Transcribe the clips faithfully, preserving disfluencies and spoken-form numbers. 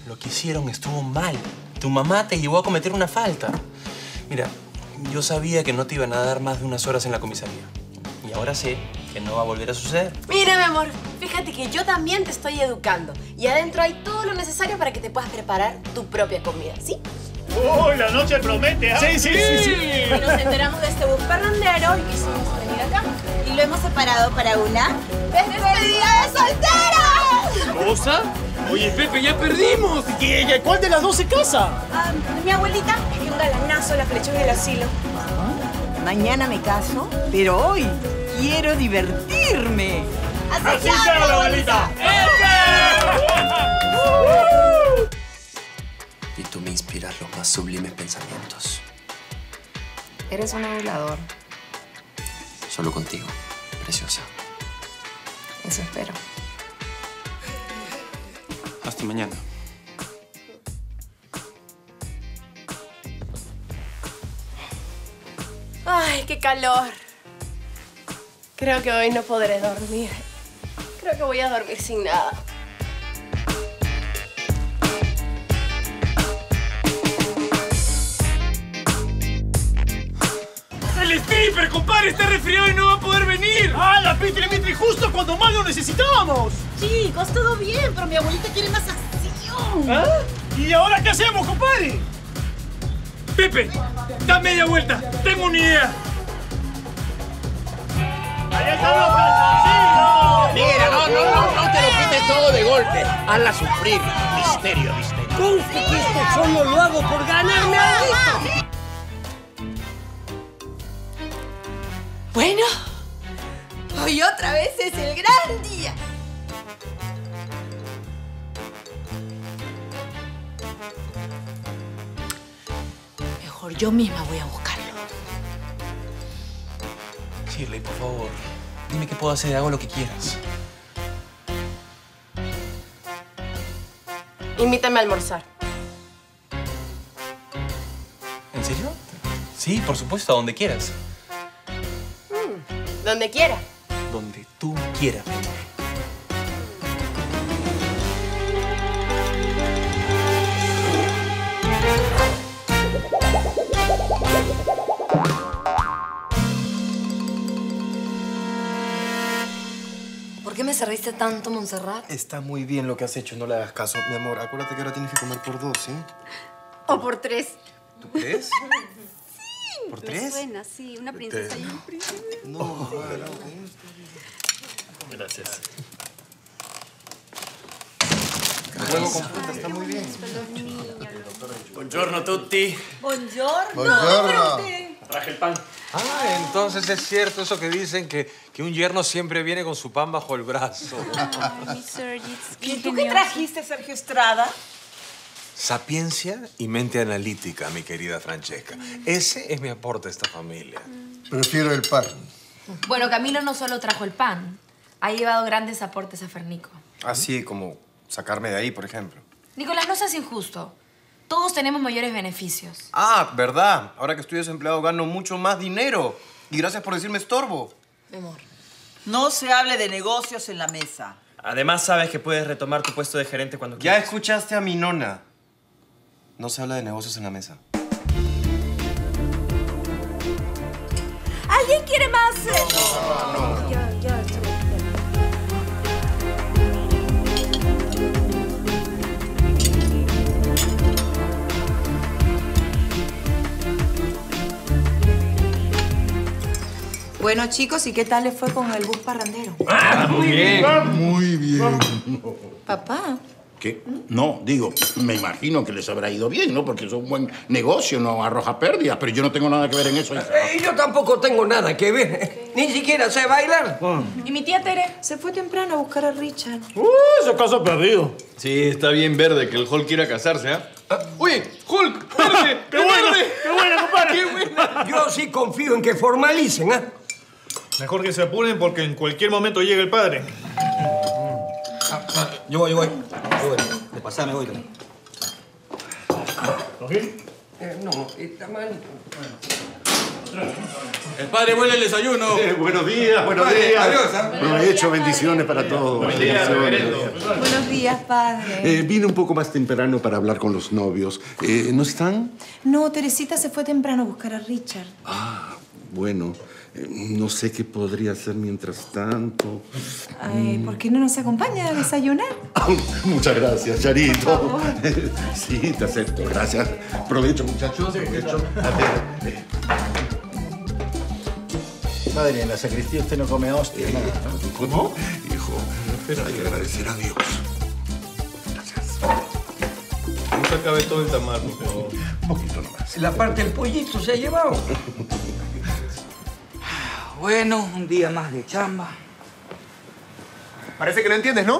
lo que hicieron estuvo mal. Tu mamá te llevó a cometer una falta. Mira, yo sabía que no te iban a dar más de unas horas en la comisaría. Y ahora sé que no va a volver a suceder. Mira, mi amor, fíjate que yo también te estoy educando. Y adentro hay todo lo necesario para que te puedas preparar tu propia comida, ¿sí? ¡Oh, la noche promete! ¿eh? Sí, sí, sí, sí. Y nos enteramos de este bus parrandero y quisimos venir acá. Y lo hemos separado para una despedida de solteras. ¿Cosa? Oye, Pepe, ya perdimos. ¿Y cuál de las dos se casa? Ah, mi abuelita es que un galanazo la flechó en el asilo. Mañana me caso, pero hoy quiero divertirme. ¡Así sea, la abuelita! Y tú me inspiras los más sublimes pensamientos. Eres un adulador. Solo contigo, preciosa. Eso espero. Hasta mañana. Ay, qué calor. Creo que hoy no podré dormir. Creo que voy a dormir sin nada. ¡El stripper, compadre! ¡Está resfriado y no va a poder venir! ¡Ah, la Pitri Mitri justo cuando más lo necesitábamos! Chicos, todo bien, pero mi abuelita quiere más acción. ¿Ah? ¿Y ahora qué hacemos, compadre? Pepe, da media vuelta. Tengo una idea. ¡Ahí están los calzoncillos! Mira, no, no, no, no te lo quites todo de golpe. Hazla sufrir. Misterio, misterio. Conste que esto solo lo hago por ganarme algo. Bueno, hoy otra vez es el gran día. Mejor yo misma voy a buscarlo. Shirley, por favor, dime qué puedo hacer. Hago lo que quieras. Invítame a almorzar. ¿En serio? Sí, por supuesto, a donde quieras. Mm, donde quiera. Donde tú quieras, mi amor. ¿Por qué me serviste tanto, Montserrat? Está muy bien lo que has hecho, no le hagas caso. Mi amor, acuérdate que ahora tienes que comer por dos, ¿sí? O por tres. ¿Tú crees? Sí. ¿Por Me tres? suena, sí. Una princesa y un príncipe. No, no, no. Gracias. Huevo con fruta, está muy bien. Buongiorno tutti. Buongiorno. Buongiorno. Traje el pan. Ah, entonces es cierto eso que dicen que, que un yerno siempre viene con su pan bajo el brazo. Ay, Sergis, ¿Y tú qué trajiste, Sergio Estrada? Sapiencia y mente analítica, mi querida Francesca. Ese es mi aporte a esta familia. Prefiero el pan. Bueno, Camilo no solo trajo el pan. Ha llevado grandes aportes a Fernico. Así como sacarme de ahí, por ejemplo. Nicolás, no seas injusto. Todos tenemos mayores beneficios. Ah, verdad. Ahora que estoy desempleado gano mucho más dinero. Y gracias por decirme estorbo. Mi amor. No se hable de negocios en la mesa. Además, sabes que puedes retomar tu puesto de gerente cuando Ya quieras. escuchaste a mi nona. No se habla de negocios en la mesa. ¿Alguien quiere más? No, no. Ya, ya, ya. Bueno, chicos, ¿y qué tal les fue con el bus parrandero? Ah, muy bien. Muy bien. Papá. ¿Qué? No, digo, me imagino que les habrá ido bien, ¿no? Porque es un buen negocio, no arroja pérdidas, pero yo no tengo nada que ver en eso. Eh, yo tampoco tengo nada que ver. Ni siquiera sé bailar. ¿Y mi tía Tere? Se fue temprano a buscar a Richard. ¡Uh, ese caso perdido! Sí, está bien verde que el Hulk quiera casarse, ¿ah? Oye, Hulk, verde, ¡Qué bueno! ¡Qué bueno, compadre! ¡Qué buena! Yo sí confío en que formalicen, ¿ah? Mejor que se apuren porque en cualquier momento llega el padre. Yo voy, yo voy. Yo voy. De pasada me voy. ¿Lo Gil? Eh, no, está mal. El padre vuelve el desayuno. Eh, buenos días, buenos Padre, días. adiós, ¿eh? Provecho, bendiciones para todos. Buen día, reverendo. Buenos días, padre. Eh, vine un poco más temprano para hablar con los novios. Eh, ¿No están? No, Teresita se fue temprano a buscar a Richard. Ah, bueno. Eh, no sé qué podría hacer mientras tanto. Ay, ¿por qué no nos acompaña a desayunar? Ah, muchas gracias, Charito. Sí, te acepto. Gracias. Provecho, muchachos. Provecho. A ver, eh. Padre, en la sacristía usted no come hostia, nada. ¿Cómo? Hijo, hay que agradecer a Dios. Gracias. No se acabe todo el tamal, por favor. Un poquito nomás. La parte del pollito se ha llevado. Bueno, un día más de chamba. Parece que no entiendes, ¿no?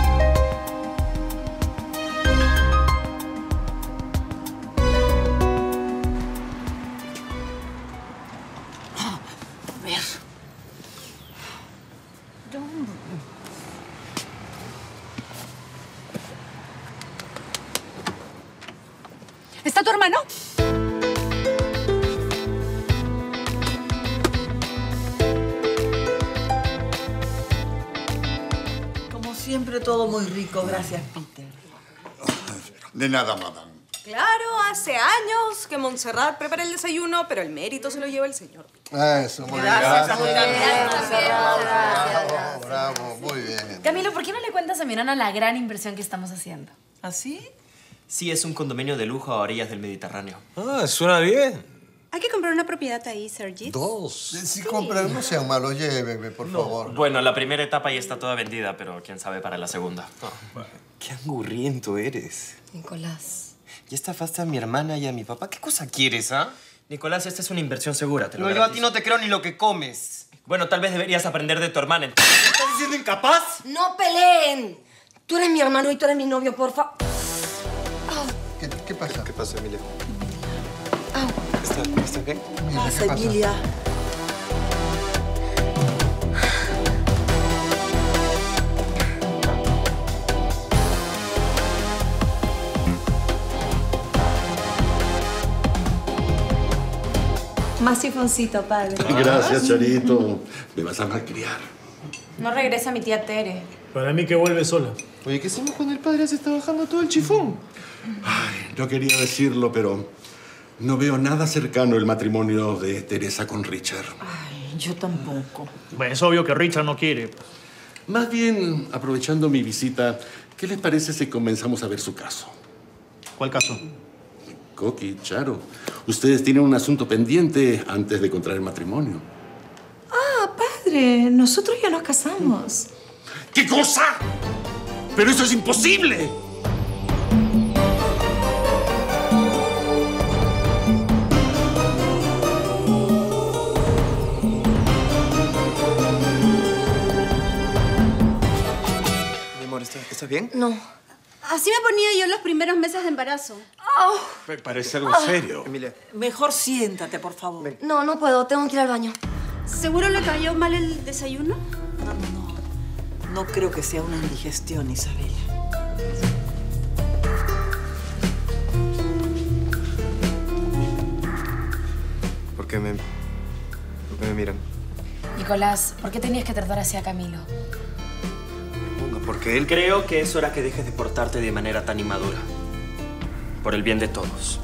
¿Está tu hermano? Como siempre, todo muy rico. Gracias, Peter. De nada, madame. Claro, hace años que Montserrat prepara el desayuno, pero el mérito se lo lleva el señor. Eso, muy bien. Gracias, muy bien. Bravo, bravo, muy bien. Camilo, ¿por qué no le cuentas a mi nana la gran inversión que estamos haciendo? ¿Así? Sí, es un condominio de lujo a orillas del Mediterráneo. Ah, suena bien. Hay que comprar una propiedad ahí, Sergi. Dos. Si compran, no sean malos, llévenme, por favor. Bueno, la primera etapa ya está toda vendida, pero quién sabe para la segunda. Qué angurriento eres. Nicolás. Ya estafaste a mi hermana y a mi papá. ¿Qué cosa quieres, ah? Nicolás, esta es una inversión segura, te lo No, yo a garantizo. ti no te creo ni lo que comes. Bueno, tal vez deberías aprender de tu hermana. ¿Estás diciendo incapaz? ¡No peleen! Tú eres mi hermano y tú eres mi novio, porfa. ¿Qué, qué pasa? ¿Qué pasa, Emilia? Au. ¿Está, está qué? Emilia, ¿qué pasa? Emilia. Más sifoncito, padre. Gracias, Charito. Me vas a malcriar. No regresa mi tía Tere. Para mí que vuelve sola. Oye, ¿qué hacemos cuando el padre se está bajando todo el chifón? Ay, no quería decirlo, pero no veo nada cercano el matrimonio de Teresa con Richard. Ay, yo tampoco. Bueno, es obvio que Richard no quiere. Más bien, aprovechando mi visita, ¿qué les parece si comenzamos a ver su caso? ¿Cuál caso? Coqui, Charo, ustedes tienen un asunto pendiente antes de contraer matrimonio. Ah, padre, nosotros ya nos casamos. ¿Qué cosa? ¡Pero eso es imposible! Mi amor, ¿estás, ¿estás bien? No. Así me ponía yo en los primeros meses de embarazo. Me parece algo serio. Emilia. Mejor siéntate, por favor. No, no puedo. Tengo que ir al baño. ¿Seguro le cayó mal el desayuno? No, no, no. No creo que sea una indigestión, Isabel. ¿Por qué me, por qué me miran? Nicolás, ¿por qué tenías que tratar así a Camilo? Porque él... Creo que es hora que dejes de portarte de manera tan inmadura. Por el bien de todos.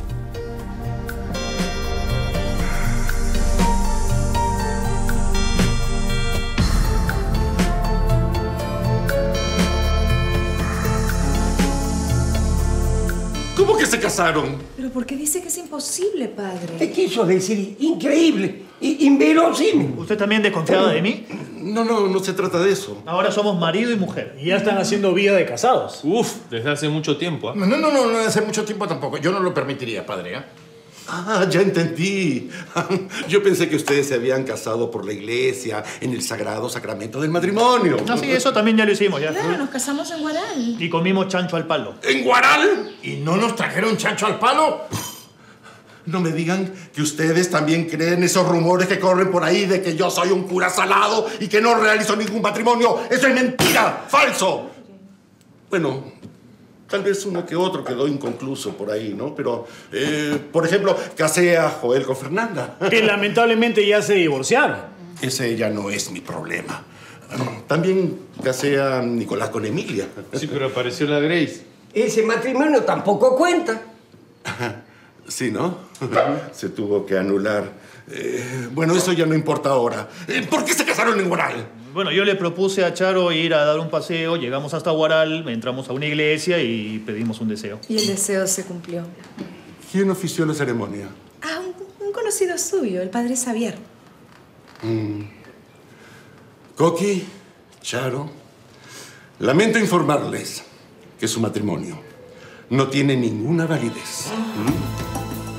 ¿Cómo que se casaron? ¿Pero por qué dice que es imposible, padre? ¿Qué quiso decir? Increíble, i- inverosímil. ¿Usted también desconfiaba de mí? No, no, no se trata de eso. Ahora somos marido y mujer. Y ya están haciendo vida de casados. Uf, desde hace mucho tiempo, ¿ah? No, no, no, no, no hace mucho tiempo tampoco. Yo no lo permitiría, padre, ¿eh? Ah, ya entendí. Yo pensé que ustedes se habían casado por la iglesia, en el sagrado sacramento del matrimonio. No, sí, eso también ya lo hicimos ya. Claro, nos casamos en Guaral. Y comimos chancho al palo. ¿En Guaral? ¿Y no nos trajeron chancho al palo? No me digan que ustedes también creen esos rumores que corren por ahí de que yo soy un cura salado y que no realizo ningún matrimonio. ¡Eso es mentira! ¡Falso! Bueno, Tal vez uno que otro quedó inconcluso por ahí, ¿no? Pero, eh, por ejemplo, casé a Joel con Fernanda. Que lamentablemente ya se divorciaron. Ese ya no es mi problema. También casé a Nicolás con Emilia. Sí, pero apareció la Grace. Ese matrimonio tampoco cuenta. Sí, ¿no? Se tuvo que anular. Eh, bueno, eso ya no importa ahora. Eh, ¿Por qué se casaron en Huaral? Bueno, yo le propuse a Charo ir a dar un paseo, llegamos hasta Huaral, entramos a una iglesia y pedimos un deseo. Y el deseo se cumplió. ¿Quién ofició la ceremonia? Ah, un, un conocido suyo, el padre Xavier. Mm. Coqui, Charo, lamento informarles que su matrimonio no tiene ninguna validez. ¿Mm?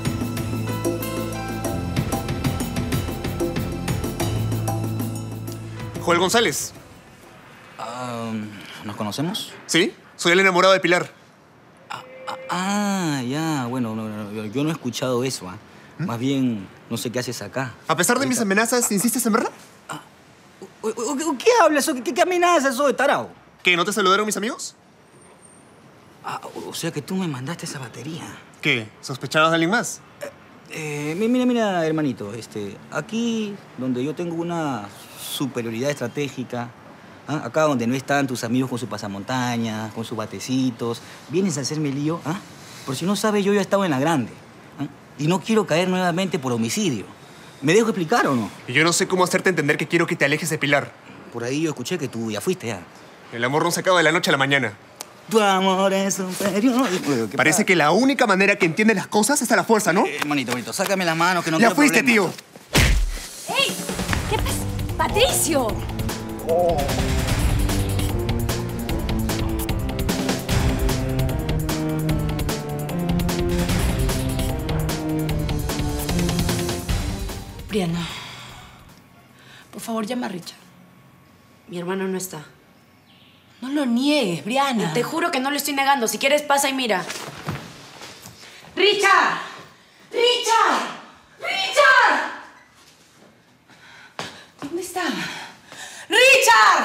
Joel González. Um, ¿Nos conocemos? Sí, soy el enamorado de Pilar. Ah, ah ya, bueno, no, no, yo no he escuchado eso. ¿Ah? ¿Mm? Más bien, no sé qué haces acá. A pesar de mis amenazas, ¿insistes en verla? Ah, ¿Qué hablas? ¿Qué, qué amenazas eso de tarao? ¿Que no te saludaron mis amigos? Ah, o sea que tú me mandaste esa batería. ¿Qué? ¿Sospechabas de alguien más? Eh, mira, mira, hermanito, este, aquí donde yo tengo una superioridad estratégica, ¿ah? Acá donde no están tus amigos con su pasamontañas, con sus batecitos, vienes a hacerme lío, ¿ah? Por si no sabes, yo ya he estado en la grande, ¿ah? Y no quiero caer nuevamente por homicidio. ¿Me dejo explicar o no? Y yo no sé cómo hacerte entender que quiero que te alejes de Pilar. Por ahí yo escuché que tú ya fuiste, ya. El amor no se acaba de la noche a la mañana. Tu amor es superior. Parece pasa? que la única manera que entiendes las cosas es a la fuerza, ¿no? Eh, hermanito, hermanito, sácame las manos que no Ya quiero fuiste, problemas. tío. ¡Ey! ¿Qué pasa? ¡Patricio! Oh. Brianna, por favor, llama a Richard. Mi hermano no está. No lo niegues, Brianna. Te juro que no lo estoy negando. Si quieres, pasa y mira. ¡Richard! ¡Richard! ¡Richard! ¿Dónde está? ¡Richard!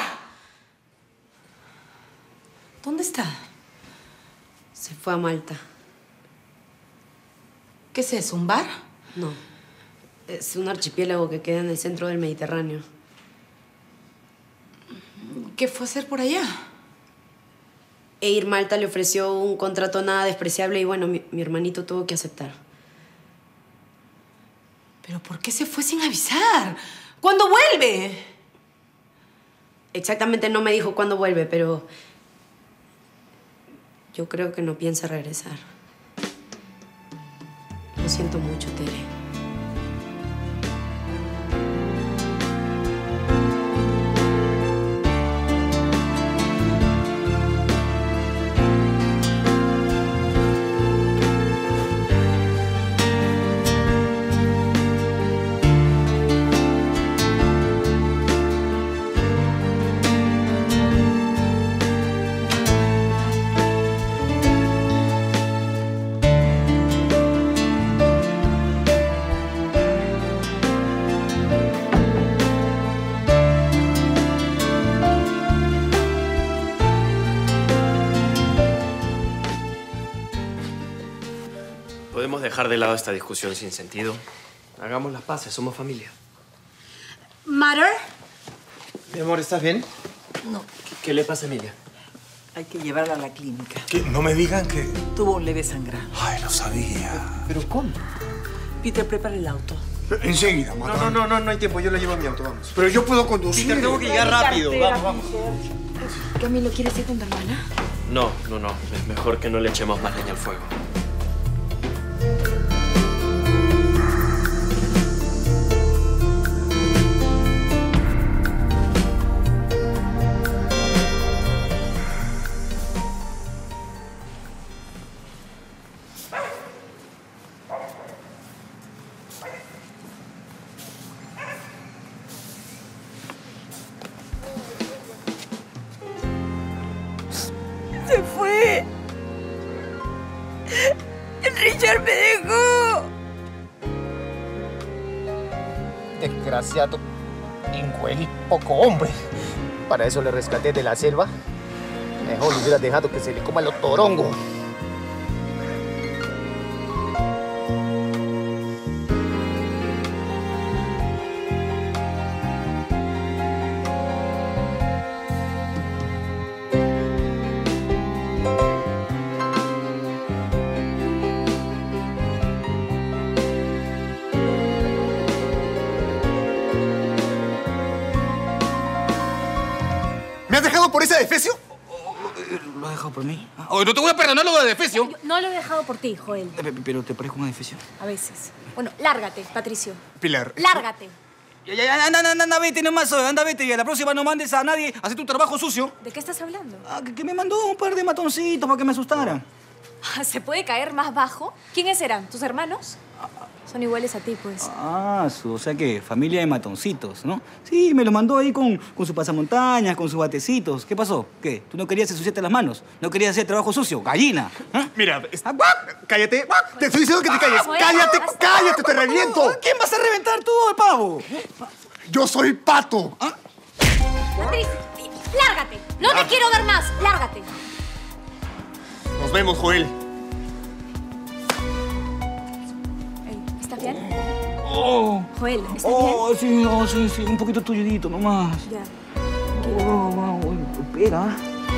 ¿Dónde está? Se fue a Malta. ¿Qué es eso, un bar? No. Es un archipiélago que queda en el centro del Mediterráneo. ¿Qué fue a hacer por allá? Air Malta le ofreció un contrato nada despreciable y bueno, mi, mi hermanito tuvo que aceptar. ¿Pero por qué se fue sin avisar? ¿Cuándo vuelve? Exactamente no me dijo cuándo vuelve, pero yo creo que no piensa regresar. Lo siento mucho, Tere. Podemos dejar de lado esta discusión sin sentido. Hagamos las paces, somos familia. ¿Mother? Mi amor, ¿estás bien? No. ¿Qué, qué le pasa a Emilia? Hay que llevarla a la clínica. ¿Qué? No me digan que... Tuvo un leve sangrado. Ay, lo sabía. ¿Pero cómo? Peter, prepara el auto. Enseguida, No, no, no, no, no hay tiempo. Yo la llevo a mi auto, vamos. Pero yo puedo conducir. Peter, tengo que llegar rápido. Vamos, vamos. Camilo, ¿quieres ir con tu hermana? No, no, no. Es mejor que no le echemos más leña al fuego. Se fue. Richard me dejó. Desgraciado, infeliz, poco hombre. Para eso le rescaté de la selva. Mejor le hubiera dejado que se le coma los torongos. ¿Me has dejado por ese defecio? ¿Lo has dejado por mí? Ah, oh, no te voy a perdonar lo de defecio. No lo he dejado por ti, Joel. Eh, Pero te parezco una defecio. A veces. Bueno, lárgate, Patricio. Pilar. Lárgate. Ya, ya, ya, anda, anda, anda, vete nomás, anda, vete. Y a la próxima no mandes a nadie a hacer tu trabajo sucio. ¿De qué estás hablando? Ah, que, que me mandó un par de matoncitos para que me asustaran. ¿Se puede caer más bajo? ¿Quiénes eran? ¿Tus hermanos? Son iguales a ti, pues. Ah, su, o sea que familia de matoncitos, ¿no? Sí, me lo mandó ahí con, con sus pasamontañas, con sus batecitos. ¿Qué pasó? ¿Qué? ¿Tú no querías ensuciarte las manos? ¿No querías hacer trabajo sucio? ¡Gallina! ¿Ah? Mira, es... cállate. Te estoy diciendo que te calles. ¡Cállate! ¡Cállate! ¡Te reviento! ¿Quién vas a reventar tú, el pavo? Yo soy Pato. ¿Ah? Patricio, lárgate. No te quiero ver más. Lárgate. Nos vemos, Joel. ¿Estás bien? Oh. Joel, ¿estás Oh, sí, no, sí, sí. Un poquito tullidito nomás. bien? Oh, wow, wow, pega.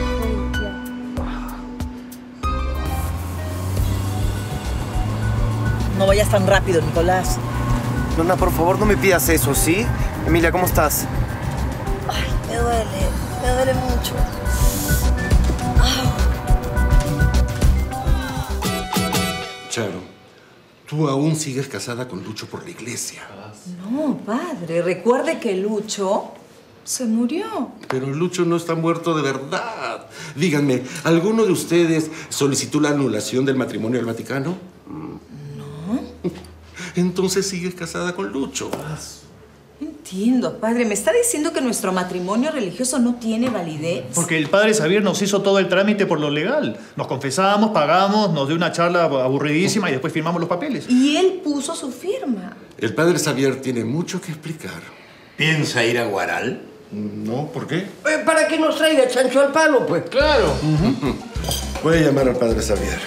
No vayas tan rápido, Nicolás. Nona, por favor, no me pidas eso, ¿sí? Emilia, ¿cómo estás? Ay, me duele. Me duele mucho. Charo, tú aún sigues casada con Lucho por la iglesia. No, padre. Recuerde que Lucho se murió. Pero Lucho no está muerto de verdad. Díganme, ¿alguno de ustedes solicitó la anulación del matrimonio del Vaticano? No. Entonces sigues casada con Lucho. No entiendo, padre. ¿Me está diciendo que nuestro matrimonio religioso no tiene validez? Porque el padre Xavier nos hizo todo el trámite por lo legal. Nos confesamos, pagamos, nos dio una charla aburridísima y después firmamos los papeles. Y él puso su firma. El padre Xavier tiene mucho que explicar. ¿Piensa ir a Guaral? No, ¿por qué? Eh, para que nos traiga chancho al palo, pues. Claro. Uh-huh. Voy a llamar al padre Xavier.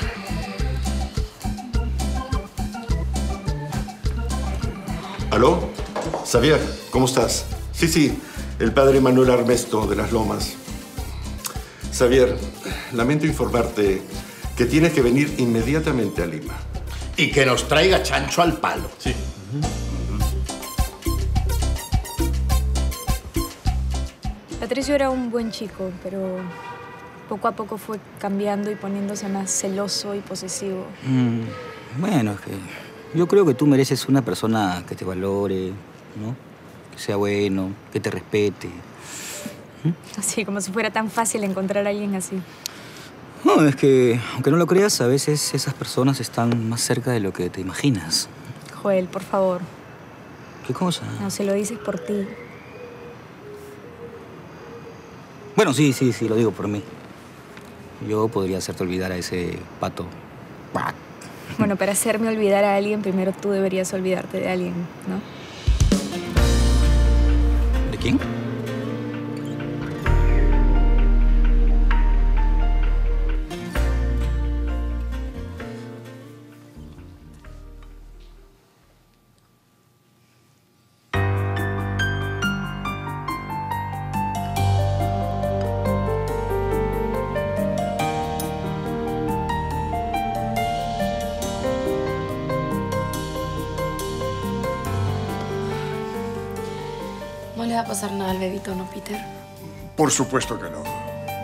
¿Aló? Xavier, ¿cómo estás? Sí, sí, el padre Manuel Armesto de las Lomas. Xavier, lamento informarte que tienes que venir inmediatamente a Lima. Y que nos traiga chancho al palo. Sí. Patricio era un buen chico, pero poco a poco fue cambiando y poniéndose más celoso y posesivo. Mm, bueno, es que yo creo que tú mereces una persona que te valore, ¿no? Que sea bueno, que te respete. ¿Mm? Así, como si fuera tan fácil encontrar a alguien así. No, es que, aunque no lo creas, a veces esas personas están más cerca de lo que te imaginas. Joel, por favor. ¿Qué cosa? No, se lo dices por ti. Bueno, sí, sí, sí, lo digo por mí. Yo podría hacerte olvidar a ese pato. Bueno, para hacerme olvidar a alguien, primero tú deberías olvidarte de alguien, ¿no? ¿De quién? No le va a pasar nada al bebito, ¿no, Peter? Por supuesto que no.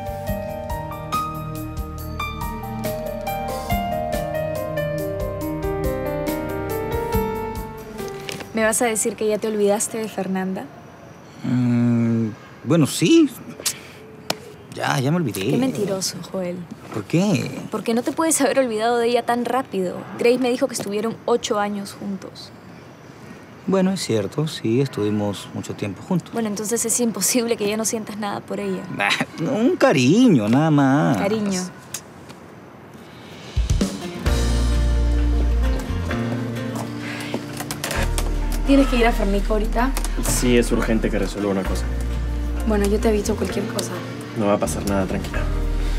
¿Me vas a decir que ya te olvidaste de Fernanda? Mm, bueno, sí. Ya, ya me olvidé. Qué mentiroso, Joel. ¿Por qué? Porque no te puedes haber olvidado de ella tan rápido. Grace me dijo que estuvieron ocho años juntos. Bueno, es cierto, sí, estuvimos mucho tiempo juntos. Bueno, entonces es imposible que ya no sientas nada por ella. Un cariño, nada más. Cariño. ¿Tienes que ir a Fernico ahorita? Sí, es urgente que resuelva una cosa. Bueno, yo te aviso cualquier cosa. No va a pasar nada, tranquila.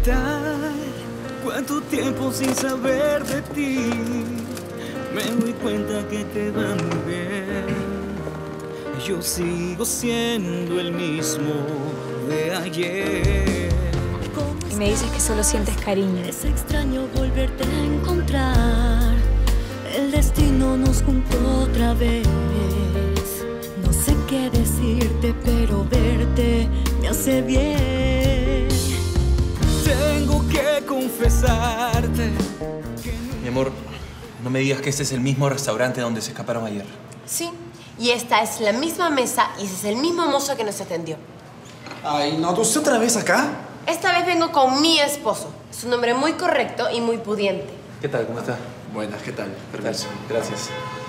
tal? ¿Cuánto tiempo sin saber de ti? Me doy cuenta que te va muy bien. Yo sigo siendo el mismo de ayer. Y me dices que solo sientes cariño. Es extraño volverte a encontrar. El destino nos juntó otra vez. No sé qué decirte, pero verte me hace bien. Tengo que confesarte. Mi amor, no me digas que este es el mismo restaurante donde se escaparon ayer. Sí, y esta es la misma mesa y ese es el mismo mozo que nos atendió. Ay, no, ¿tú estás otra vez acá? Esta vez vengo con mi esposo. Es un hombre muy correcto y muy pudiente. ¿Qué tal? ¿Cómo está? Buenas, ¿qué tal? Permiso. Gracias.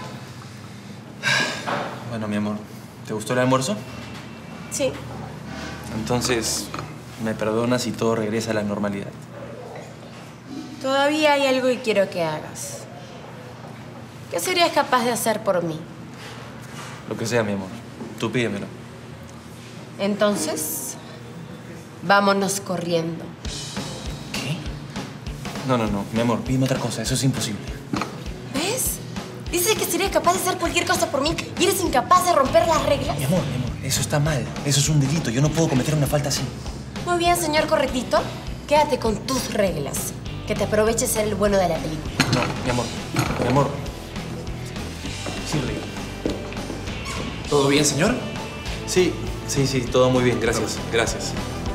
Bueno, mi amor, ¿te gustó el almuerzo? Sí. Entonces, ¿me perdonas y todo regresa a la normalidad? Todavía hay algo que quiero que hagas. ¿Qué serías capaz de hacer por mí? Lo que sea, mi amor. Tú pídemelo. Entonces, vámonos corriendo. ¿Qué? No, no, no. Mi amor, pídeme otra cosa. Eso es imposible. ¿Ves? Dices que serías capaz de hacer cualquier cosa por mí y eres incapaz de romper las reglas. Mi amor, mi amor, eso está mal. Eso es un delito. Yo no puedo cometer una falta así. Muy bien, señor correctito. Quédate con tus reglas. Que te aproveches ser el bueno de la película. No, mi amor. Mi amor. Shirley. ¿Todo bien, señor? Sí, sí, sí. Todo muy bien. Gracias. Gracias.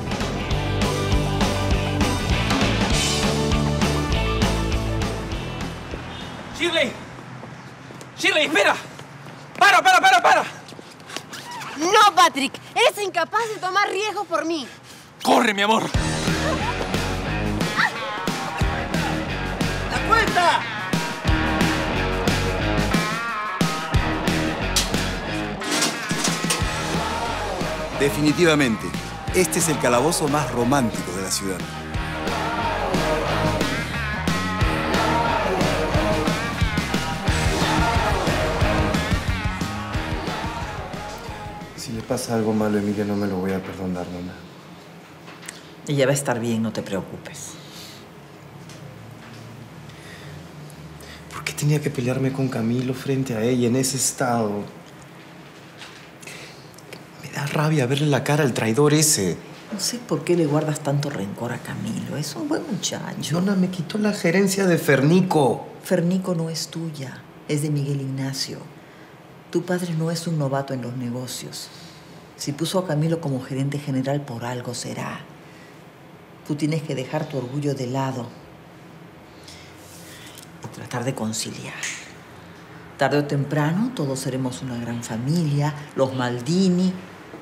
¡Shirley! ¡Shirley, espera! ¡Para, para, para, para! No, Patrick. Eres incapaz de tomar riesgos por mí. ¡Corre, mi amor! ¡La cuenta! Definitivamente, este es el calabozo más romántico de la ciudad. Si le pasa algo malo a Emilia, no me lo voy a perdonar, mamá. Ella va a estar bien, no te preocupes. ¿Por qué tenía que pelearme con Camilo frente a ella en ese estado? Me da rabia verle la cara al traidor ese. No sé por qué le guardas tanto rencor a Camilo. Es un buen muchacho. Nona, me quitó la gerencia de Fernico. Fernico no es tuya, es de Miguel Ignacio. Tu padre no es un novato en los negocios. Si puso a Camilo como gerente general, por algo será. Tú tienes que dejar tu orgullo de lado y tratar de conciliar. Tarde o temprano, todos seremos una gran familia, los Maldini.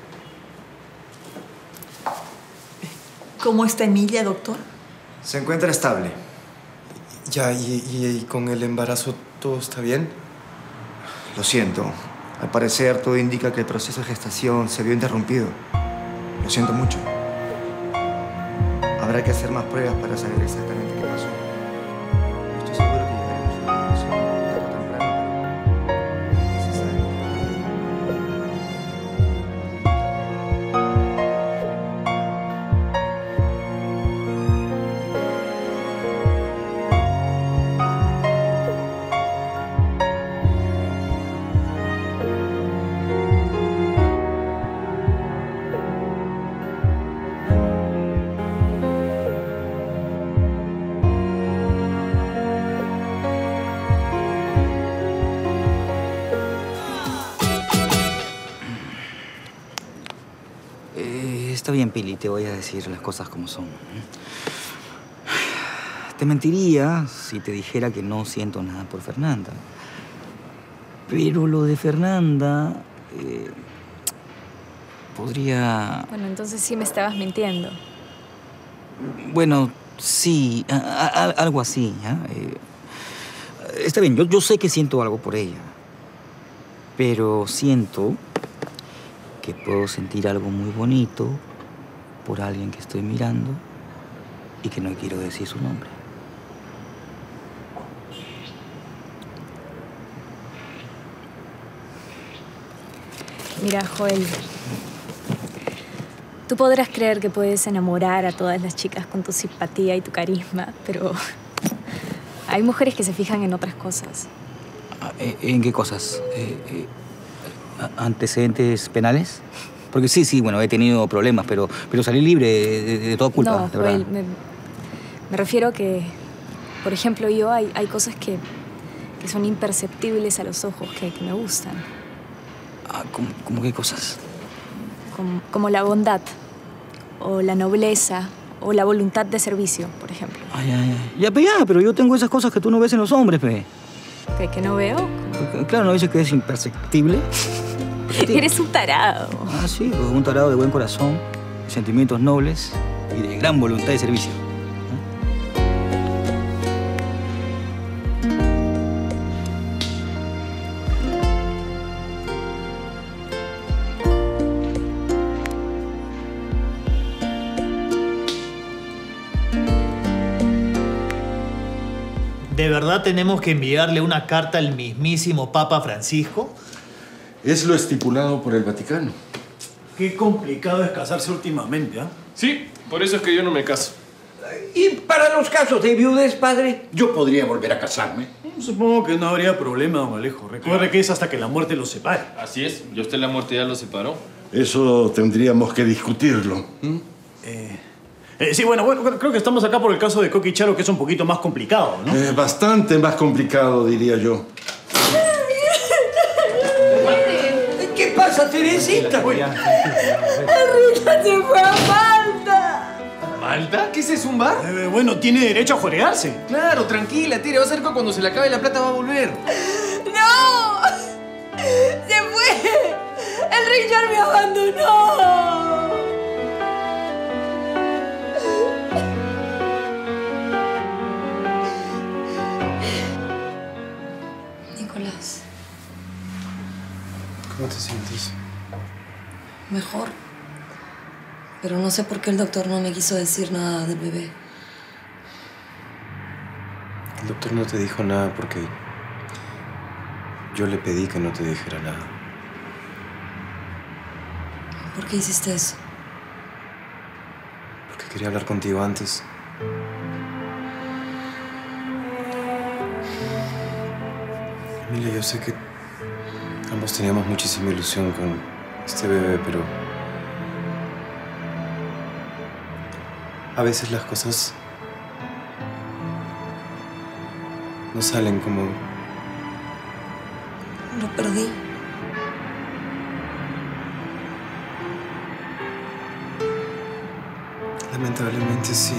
¿Cómo está Emilia, doctor? Se encuentra estable. Ya, y, y, y con el embarazo, ¿todo está bien? Lo siento. Al parecer, todo indica que el proceso de gestación se vio interrumpido. Lo siento mucho. Habrá que hacer más pruebas para saber exactamente qué pasó. Estoy seguro que llegaremos a una conclusión tarde o temprano, pero es necesario. Está bien, Pili, te voy a decir las cosas como son. Te mentiría si te dijera que no siento nada por Fernanda. Pero lo de Fernanda... Eh, podría... Bueno, entonces sí me estabas mintiendo. Bueno, sí, a, a, algo así. ¿eh? Eh, está bien, yo, yo sé que siento algo por ella. Pero siento que puedo sentir algo muy bonito por alguien que estoy mirando y que no quiero decir su nombre. Mira, Joel, Tú podrás creer que puedes enamorar a todas las chicas con tu simpatía y tu carisma, pero hay mujeres que se fijan en otras cosas. ¿En qué cosas? Eh, eh, ¿Antecedentes penales? Porque sí, sí, bueno, he tenido problemas, pero, pero salí libre de, de, de toda culpa, No, de verdad. Joel, me, me refiero a que, por ejemplo, yo hay, hay cosas que, que son imperceptibles a los ojos, que, que me gustan. Ah, ¿cómo, cómo qué cosas? Como, como la bondad, o la nobleza, o la voluntad de servicio, por ejemplo. Ay, ay, ay. Ya, pe, ya, pero yo tengo esas cosas que tú no ves en los hombres, pe. ¿Que, que no veo? Claro, ¿no dices que es imperceptible? Eres un tarado. Ah, sí, pues, un tarado de buen corazón, de sentimientos nobles y de gran voluntad de servicio. ¿De verdad tenemos que enviarle una carta al mismísimo Papa Francisco? Es lo estipulado por el Vaticano. Qué complicado es casarse últimamente, ¿ah? ¿eh? Sí, por eso es que yo no me caso. ¿Y para los casos de viudez, padre? Yo podría volver a casarme. Supongo que no habría problema, don Alejo. Recuerde que es hasta que la muerte los separe. Así es. ¿Y usted la muerte ya lo separó? Eso tendríamos que discutirlo. ¿Mm? Eh, eh, sí, bueno, bueno, creo que estamos acá por el caso de Coqui Charo, que es un poquito más complicado, ¿no? Eh, bastante más complicado, diría yo. ¿Qué pasa, Teresita? Enrique se fue a Malta. ¿Malta? ¿Qué es eso, un bar? Eh, bueno, tiene derecho a jorearse. Claro, tranquila, tire. Va a ser que cuando se le acabe la plata va a volver. ¡No! ¡Se fue! ¡El Richard me abandonó! Nicolás, ¿Cómo te sientes? mejor. Pero no sé por qué el doctor no me quiso decir nada del bebé. El doctor no te dijo nada porque yo le pedí que no te dijera nada. ¿Por qué hiciste eso? Porque quería hablar contigo antes. Emilia, yo sé que ambos teníamos muchísima ilusión con este bebé, pero a veces las cosas no salen como... Lo perdí. Lamentablemente sí.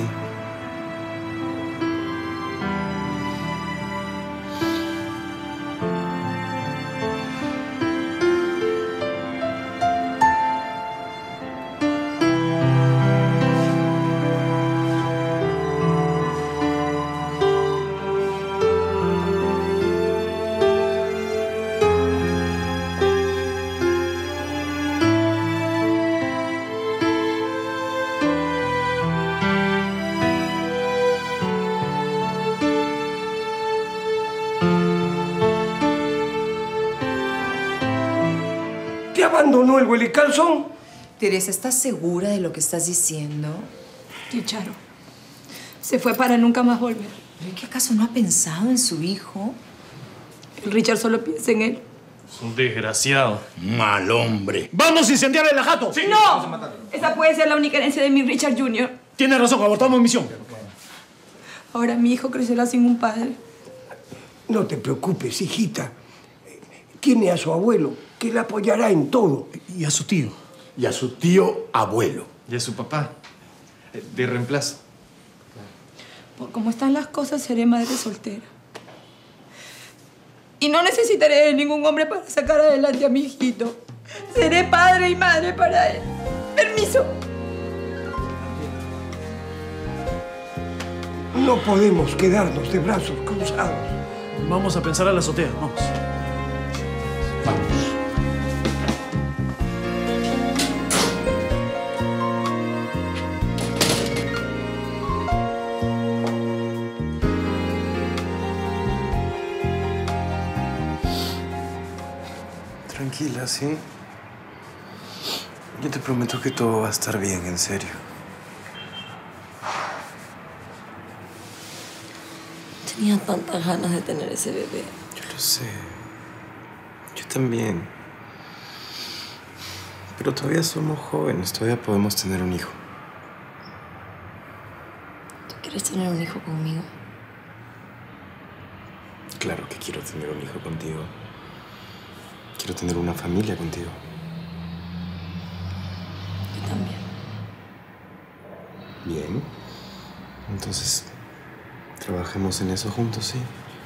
¿Te abandonó el huele calzón? Teresa, ¿estás segura de lo que estás diciendo? Sí, Charo. Se fue para nunca más volver. ¿Pero qué acaso no ha pensado en su hijo? El Richard solo piensa en él. Es un desgraciado. Mal hombre. ¡Vamos a incendiar el jato! ¡Sí! ¡No! Esa puede ser la única herencia de mi Richard junior Tiene razón, abortamos misión. Ahora mi hijo crecerá sin un padre. No te preocupes, hijita. Tiene a su abuelo, que le apoyará en todo. Y a su tío. Y a su tío abuelo. Y a su papá. De reemplazo. Por cómo están las cosas, seré madre soltera. Y no necesitaré de ningún hombre para sacar adelante a mi hijito. Seré padre y madre para él. Permiso. No podemos quedarnos de brazos cruzados. Vamos a pensar a la azotea, vamos. Tranquila, ¿sí? Yo te prometo que todo va a estar bien, en serio. Tenía tantas ganas de tener ese bebé. Yo lo sé. Yo también. Pero todavía somos jóvenes, todavía podemos tener un hijo. ¿Tú quieres tener un hijo conmigo? Claro que quiero tener un hijo contigo. Quiero tener una familia contigo. Yo también. Bien. Entonces, trabajemos en eso juntos, ¿sí?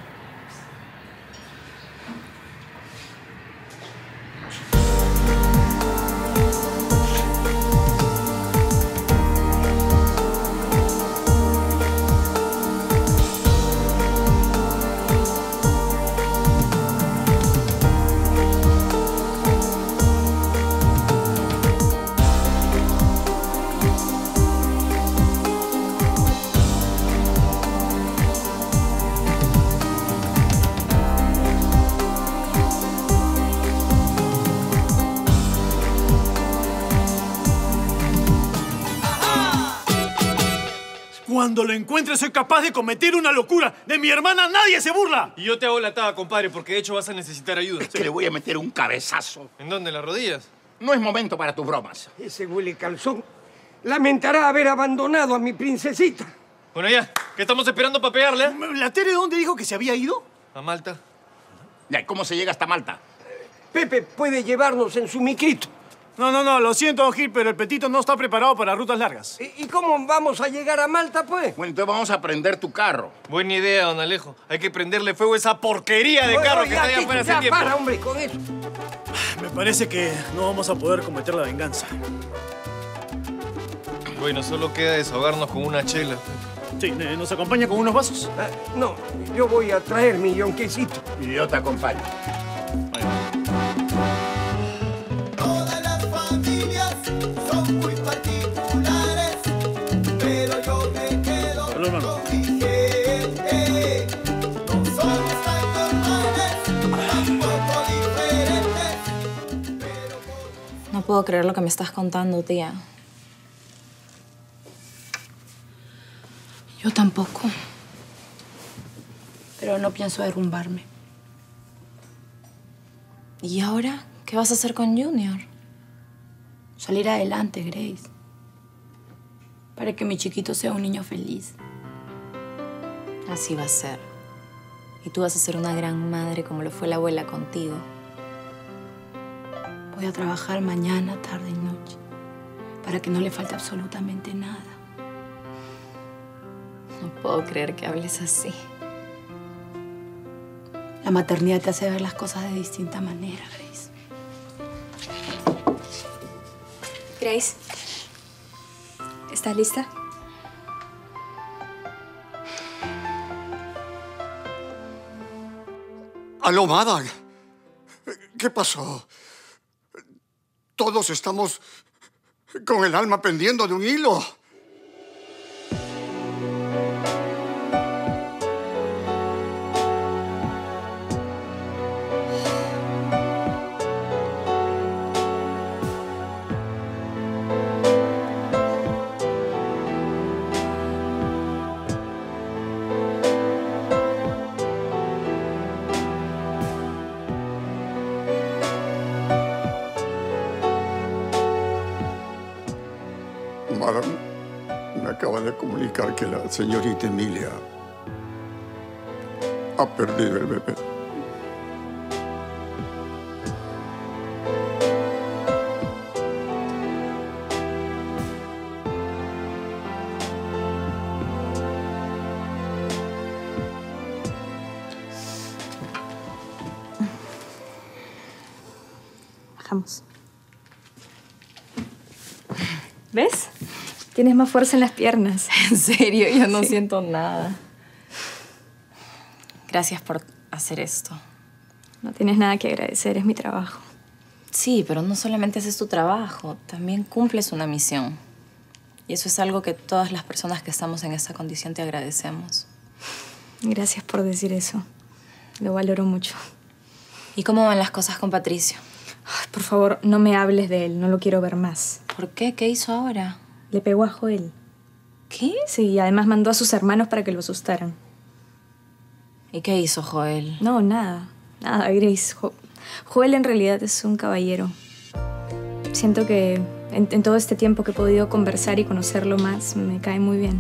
Cuando lo encuentre soy capaz de cometer una locura. De mi hermana nadie se burla. Y yo te hago la tada, compadre, porque de hecho vas a necesitar ayuda. Es que le voy a meter un cabezazo. ¿En dónde? ¿En las rodillas? No es momento para tus bromas. Ese huele calzón lamentará haber abandonado a mi princesita. Bueno, ya, ¿qué estamos esperando para pegarle? ¿eh? ¿La Tere dónde dijo que se había ido? A Malta. Ya, ¿cómo se llega hasta Malta? Pepe puede llevarnos en su micrito. No, no, no, lo siento, don Gil, pero el Petito no está preparado para rutas largas. ¿Y, ¿Y cómo vamos a llegar a Malta, pues? Bueno, entonces vamos a prender tu carro. Buena idea, don Alejo. Hay que prenderle fuego a esa porquería de carro Oye, que está allá ya, afuera hace ya, tiempo. para, hombre, con eso. Me parece que no vamos a poder cometer la venganza. Bueno, solo queda desahogarnos con una chela. Sí, ¿nos acompaña con unos vasos? Ah, no, yo voy a traer mi yonquecito. Y yo te acompaño. Todas las familias son muy particulares, pero yo me quedo con mi gente. No somos tan normales, tampoco diferentes. No puedo creer lo que me estás contando, tía. Yo tampoco. Pero no pienso derrumbarme. ¿Y ahora? ¿Qué vas a hacer con Junior? Salir adelante, Grace. Para que mi chiquito sea un niño feliz. Así va a ser. Y tú vas a ser una gran madre como lo fue la abuela contigo. Voy a trabajar mañana, tarde y noche. Para que no le falte absolutamente nada. No puedo creer que hables así. La maternidad te hace ver las cosas de distinta manera, Grace. Grace, ¿estás lista? Aló, Madame. ¿Qué pasó? Todos estamos con el alma pendiendo de un hilo. Madame, me acaba de comunicar que la señorita Emilia ha perdido el bebé. Bajamos. ¿Ves? Tienes más fuerza en las piernas. En serio, yo no Sí. siento nada. Gracias por hacer esto. No tienes nada que agradecer, es mi trabajo. Sí, pero no solamente haces tu trabajo, también cumples una misión. Y eso es algo que todas las personas que estamos en esta condición te agradecemos. Gracias por decir eso. Lo valoro mucho. ¿Y cómo van las cosas con Patricio? Ay, por favor, no me hables de él. No lo quiero ver más. ¿Por qué? ¿Qué hizo ahora? Le pegó a Joel. ¿Qué? Sí, y además mandó a sus hermanos para que lo asustaran. ¿Y qué hizo Joel? No, nada. Nada, Grace. Jo- Joel en realidad es un caballero. Siento que en, en todo este tiempo que he podido conversar y conocerlo más, me cae muy bien.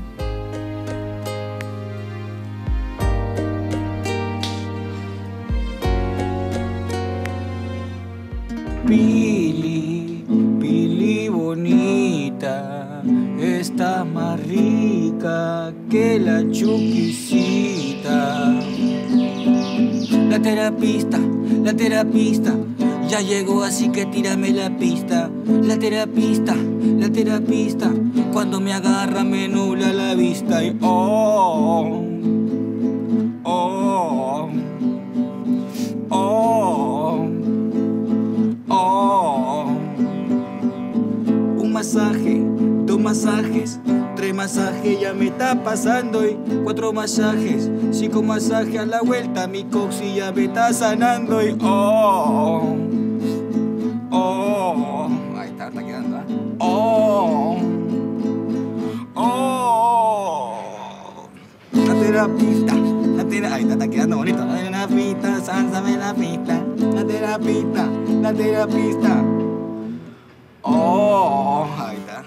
Pili, Pili bonita, estás más rica que la chuquisita. La terapista, la terapista, ya llegó así que tírame la pista. La terapista, la terapista, cuando me agarra me nubla la vista y oh, oh, oh. Oh, un masaje, dos masajes, tres masajes ya me está pasando y cuatro masajes, cinco masajes a la vuelta, mi coxi ya me está sanando y oh, oh, ahí está, está quedando, ¿eh? Oh, oh, la terapista, la terapista, ahí está, está quedando bonito, la terapista, sánsame la pista. La terapista, la terapista. Oh, ahí está.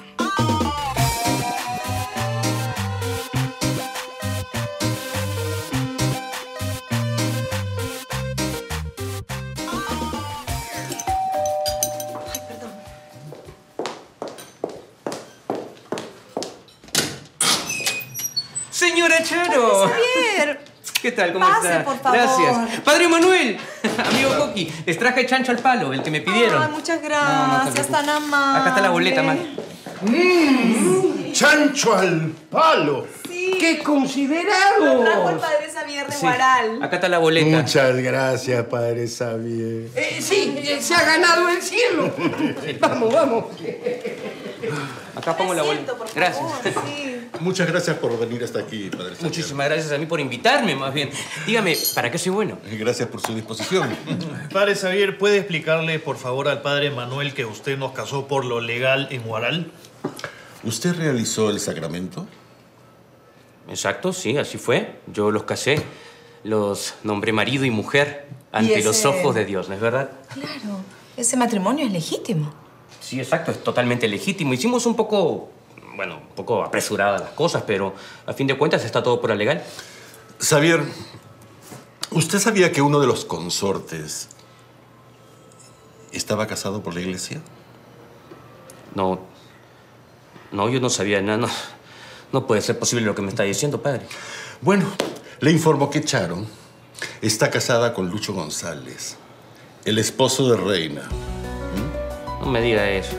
Señora Charo. Javier. ¿Qué tal? ¿Cómo Pase, está? por favor. Gracias. Padre Manuel, amigo Coqui, les traje chancho al palo, el que me pidieron. Ay, muchas No, no te gracias, preocupes. tan amable. Acá está la boleta, man. Mm, chancho al palo. Sí. ¡Qué considerado! Lo trajo el padre Xavier de Sí. Guaral. Acá está la boleta. Muchas gracias, padre Xavier. Eh, sí, eh, se ha ganado el cielo. Vamos, vamos. Acá pongo la boleta. Gracias. Muchas gracias por venir hasta aquí, padre Xavier. Muchísimas gracias a mí por invitarme, más bien. Dígame, ¿para qué soy bueno? Gracias por su disposición. Padre Xavier, ¿puede explicarle, por favor, al padre Manuel que usted nos casó por lo legal en Huaral? ¿Usted realizó el sacramento? Exacto, sí, así fue. Yo los casé. Los nombré marido y mujer ante ¿Y los ese- ojos de Dios, ¿no es verdad? Claro, ese matrimonio es legítimo. Sí, exacto, es totalmente legítimo. Hicimos un poco, bueno, un poco apresuradas las cosas, pero a fin de cuentas está todo por la legal. Xavier, ¿usted sabía que uno de los consortes estaba casado por la iglesia? No, no, yo no sabía nada. No, no puede ser posible lo que me está diciendo, padre. Bueno, le informo que Charo está casada con Lucho González, el esposo de Reina. No me diga eso.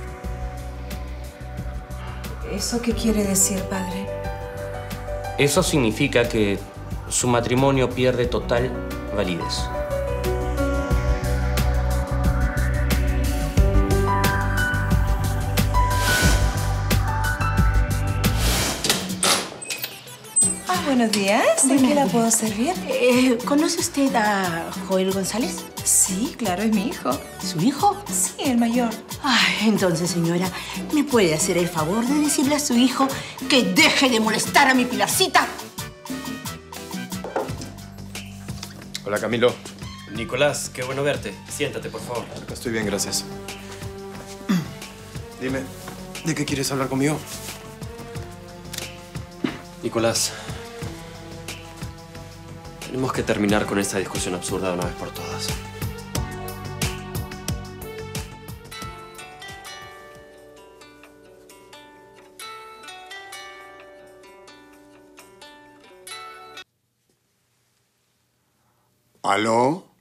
¿Eso qué quiere decir, padre? Eso significa que su matrimonio pierde total validez. Ah, buenos días. ¿De qué la puedo servir? Eh, ¿Conoce usted a Joel González? Sí, claro, es mi hijo. ¿Su hijo? Sí, el mayor. Ay, entonces, señora, ¿me puede hacer el favor de decirle a su hijo que deje de molestar a mi Pilarcita? Hola, Camilo. Nicolás, qué bueno verte. Siéntate, por favor. Acá estoy bien, gracias. Dime, ¿de qué quieres hablar conmigo? Nicolás, tenemos que terminar con esta discusión absurda de una vez por todas. ¿Aló?